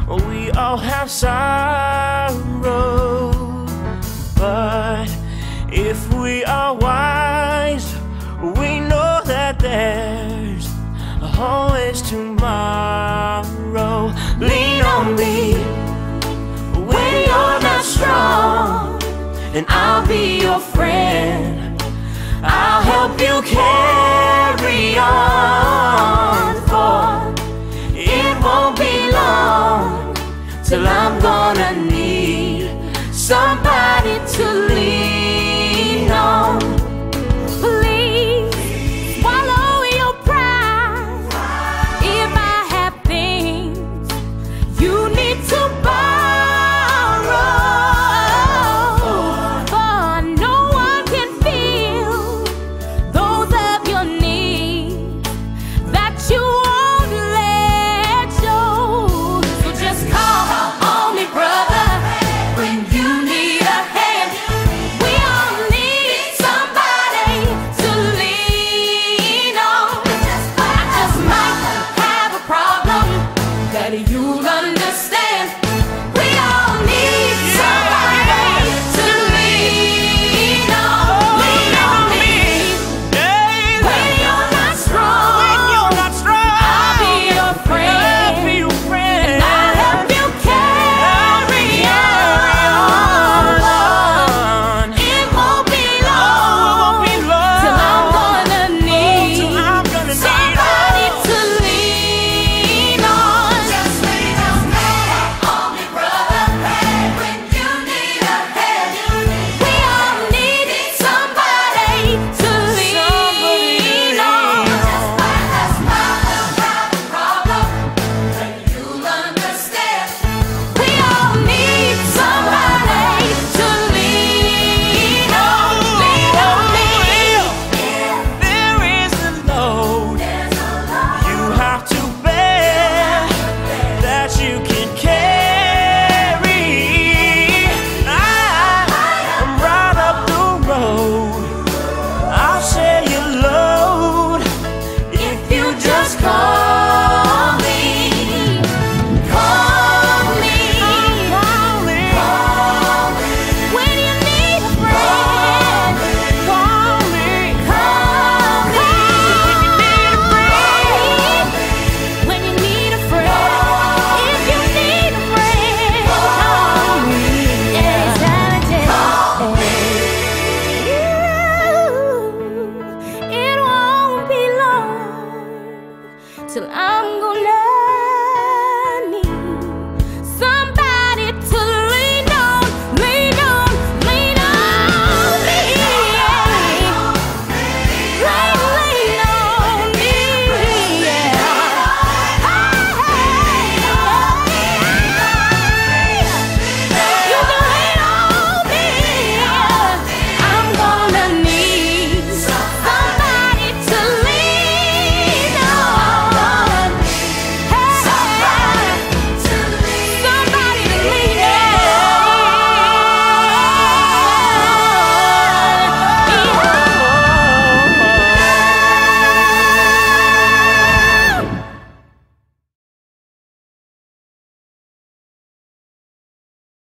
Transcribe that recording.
We all have sorrow, but if we are wise, we know that there's always tomorrow. Lean on me when you're not strong, and I'll be your friend. I'll help you carry on, for it won't be long till I'm gonna need somebody to lean on. Please swallow your pride. If I have things you need to borrow, for no one can feel those of your needs that you won't let show. So just call on me, brother, when you need a hand. We all need somebody to lean on. I just might have a problem that you'll understand.